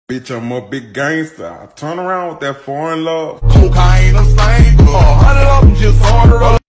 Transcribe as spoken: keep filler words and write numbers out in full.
Bitch, I'm a big gangster. I turn around with that foreign love. Cocaine, I'm saying.